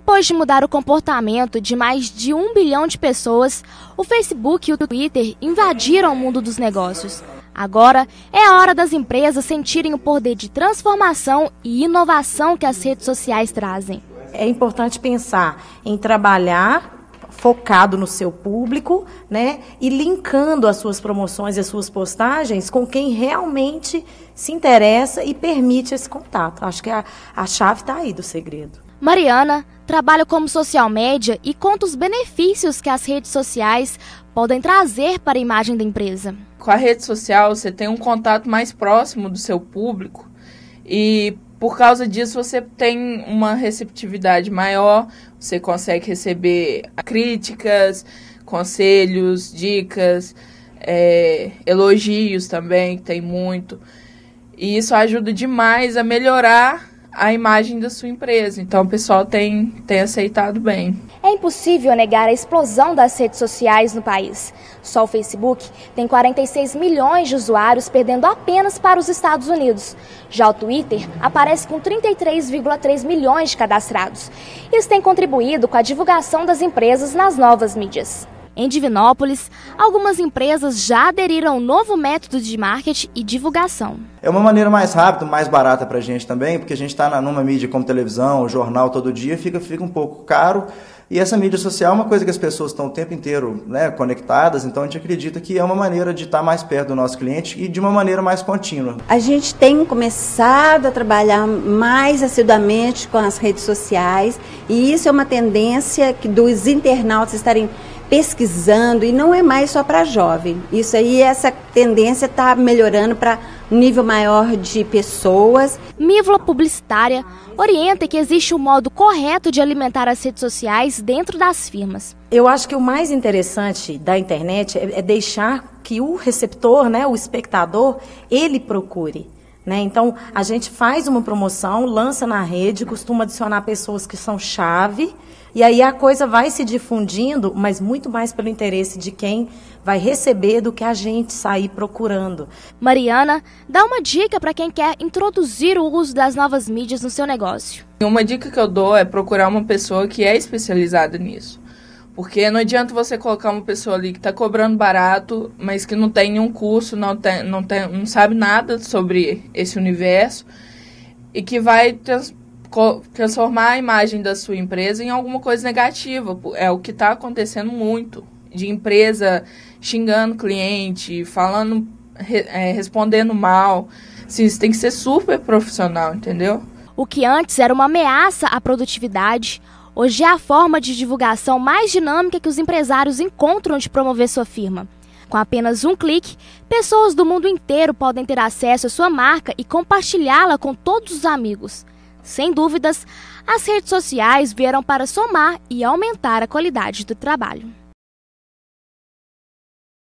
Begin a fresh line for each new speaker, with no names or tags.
Depois de mudar o comportamento de mais de 1 bilhão de pessoas, o Facebook e o Twitter invadiram o mundo dos negócios. Agora é a hora das empresas sentirem o poder de transformação e inovação que as redes sociais trazem.
É importante pensar em trabalhar focado no seu público, né, e linkando as suas promoções e as suas postagens com quem realmente se interessa e permite esse contato. Acho que a chave está aí do segredo.
Mariana trabalha como social media e conta os benefícios que as redes sociais podem trazer para a imagem da empresa.
Com a rede social, você tem um contato mais próximo do seu público e, por causa disso, você tem uma receptividade maior, você consegue receber críticas, conselhos, dicas, elogios também, que tem muito. E isso ajuda demais a melhorar a imagem da sua empresa. Então, o pessoal tem aceitado bem.
É impossível negar a explosão das redes sociais no país. Só o Facebook tem 46 milhões de usuários, perdendo apenas para os Estados Unidos. Já o Twitter aparece com 33,3 milhões de cadastrados. Isso tem contribuído com a divulgação das empresas nas novas mídias. Em Divinópolis, algumas empresas já aderiram ao novo método de marketing e divulgação.
É uma maneira mais rápida, mais barata para a gente também, porque a gente está numa mídia como televisão, jornal todo dia, fica um pouco caro. E essa mídia social é uma coisa que as pessoas estão o tempo inteiro, né, conectadas, então a gente acredita que é uma maneira de estar mais perto do nosso cliente e de uma maneira mais contínua.
A gente tem começado a trabalhar mais assiduamente com as redes sociais e isso é uma tendência dos internautas estarem pesquisando e não é mais só para jovem. Isso aí, essa tendência está melhorando para um nível maior de pessoas.
Mívula Publicitária orienta que existe um modo correto de alimentar as redes sociais dentro das firmas.
Eu acho que o mais interessante da internet é deixar que o receptor, né, o espectador, ele procure. Né? Então, a gente faz uma promoção, lança na rede, costuma adicionar pessoas que são chave, e aí a coisa vai se difundindo, mas muito mais pelo interesse de quem vai receber do que a gente sair procurando.
Mariana dá uma dica para quem quer introduzir o uso das novas mídias no seu negócio.
Uma dica que eu dou é procurar uma pessoa que é especializada nisso. Porque não adianta você colocar uma pessoa ali que está cobrando barato, mas que não tem nenhum curso, não sabe nada sobre esse universo e que vai transformar a imagem da sua empresa em alguma coisa negativa. É o que está acontecendo muito, de empresa xingando cliente, falando, respondendo mal. Assim, isso tem que ser super profissional, entendeu?
O que antes era uma ameaça à produtividade, hoje é a forma de divulgação mais dinâmica que os empresários encontram de promover sua firma. Com apenas um clique, pessoas do mundo inteiro podem ter acesso à sua marca e compartilhá-la com todos os amigos. Sem dúvidas, as redes sociais vieram para somar e aumentar a qualidade do trabalho.